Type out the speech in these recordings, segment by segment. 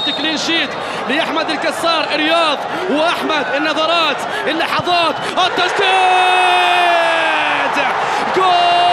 كلين شيت لأحمد الكسار. رياض وأحمد، النظرات، اللحظات، التسديد، جول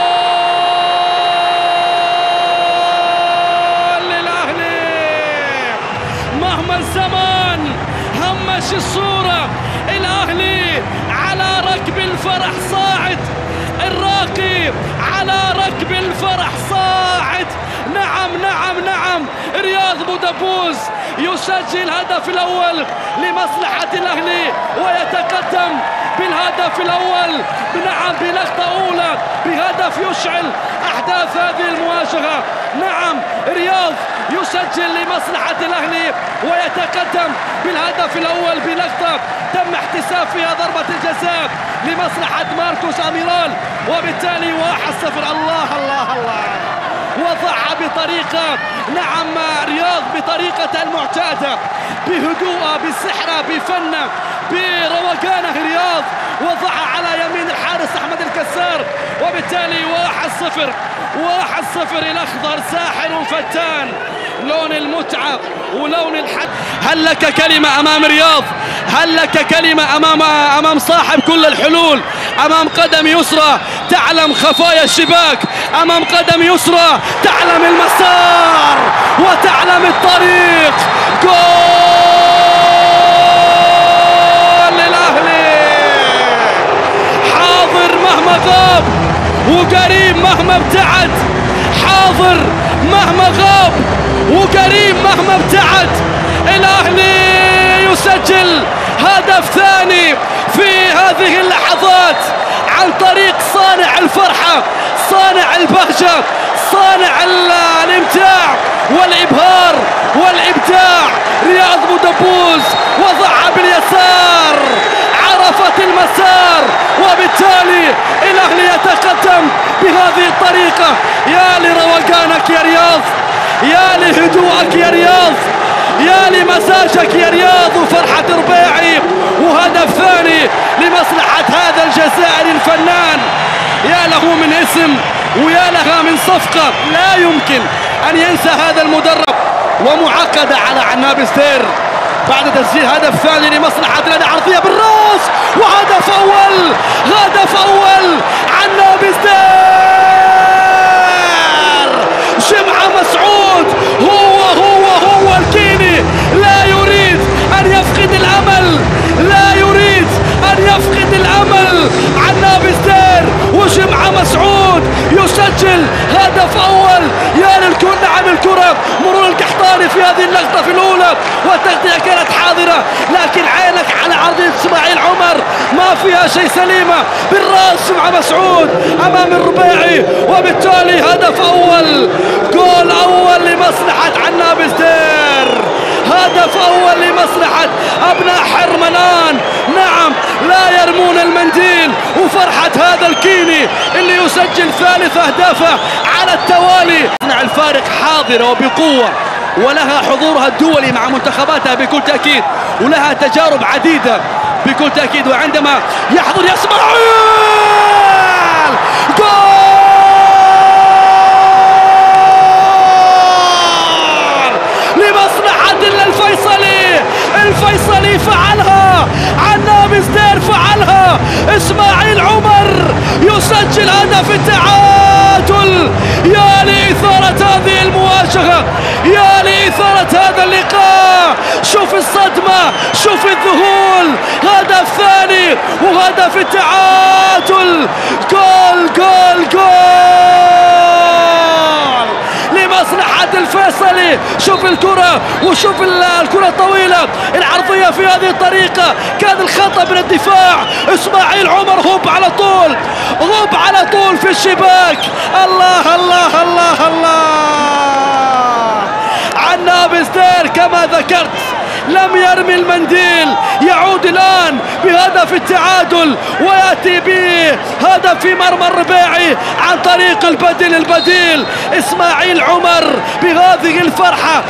للأهلي. مهما الزمان همش الصورة، الأهلي على ركب الفرح صاعد، الراقي على ركب الفرح صاعد. نعم نعم نعم، رياض بودابوز يسجل الهدف الأول لمصلحة الأهلي ويتقدم بالهدف الأول، نعم بلقطة أولى، بهدف يشعل أحداث هذه المواجهة. نعم رياض يسجل لمصلحة الأهلي ويتقدم بالهدف الأول بلقطة تم احتساب فيها ضربة الجزاء لمصلحة ماركوس أميرال، وبالتالي 1-0. الله الله الله، وضعها بطريقة، نعم رياض بطريقة المعتادة، بهدوء، بسحرة، بفنة، بروقانه. رياض وضعها على يمين الحارس أحمد الكسار، وبالتالي 1-0. 1-0. الأخضر ساحر فتان، لون المتعة ولون الحد. هل لك كلمة أمام رياض؟ هل لك كلمة أمام صاحب كل الحلول؟ أمام قدم يسرى تعلم خفايا الشباك، أمام قدم يسرى تعلم المسار وتعلم الطريق. جول للأهلي، حاضر مهما غاب وقريب مهما ابتعد، حاضر مهما غاب وقريب مهما ابتعد. الأهلي يسجل هدف ثاني في هذه اللحظات عن طريق صانع الفرحة، صانع البهجة، صانع الامتاع والإبهار والإبداع. رياض بودابوز وضعها باليسار، عرفت المسار، وبالتالي الأهلي يتقدم بهذه الطريقة. يا لروقانك يا رياض، يا لهدوءك يا رياض، يا لمزاجك يا رياض وفرحة ربيعي. وهدف ثاني لمصلحة هذا الجزائري الفنان، يا له من اسم ويا لها من صفقة لا يمكن أن ينسى هذا المدرب. ومعقدة على عناب ستير بعد تسجيل هدف ثاني لمصلحة الأهلي، عرضية بالراس وهدف أول، هدف أول عناب ستير. جمعة مسعود هو الكيني، لا يريد أن يفقد الأمل، لا يريد أن يفقد الأمل. عناب ستير وجمعة مسعود يسجل هدف أول. يا للكرة، نعم الكرة مرور القحطاني في هذه اللقطة في الأولى، والتغطية كانت حاضرة، لكن عينك على عرضية إسماعيل عمر ما فيها شيء سليمة، بالراس مع مسعود أمام الربيعي، وبالتالي هدف أول، جول أول لمصلحة عناب ستير، هدف أول لمصلحة أبناء حرمنان. نعم لا يرمون المنديل، وفرحة هذا الكيني اللي يسجل ثالث أهدافه على التوالي. الفارق حاضرة وبقوة، ولها حضورها الدولي مع منتخباتها بكل تأكيد، ولها تجارب عديدة بكل تأكيد. وعندما يحضر إسماعيل، جول لمصلحة الفيصلي. الفيصلي فعلها، عناب ستير فعلها، إسماعيل عمر يسجل هدف التعادل. يا لإثارة هذه المواجهة، يا لإثارة هذا اللقاء. شوف الصدمة، شوف الذهول، هدف ثاني وهدف التعادل. جول جول جول لمصلحة الفيصلي. شوف الكرة وشوف الكرة الطويلة العرضية في هذه الطريقة، كان الخطأ من الدفاع. إسماعيل عمر هوب على طول، هوب على طول في الشباك. الله الله الله الله. عناب ستير كما ذكرت لم يرمي المنديل، يعود الآن بهدف التعادل ويأتي به هدف في مرمى الربيعي عن طريق البديل إسماعيل عمر بهذه الفرحة.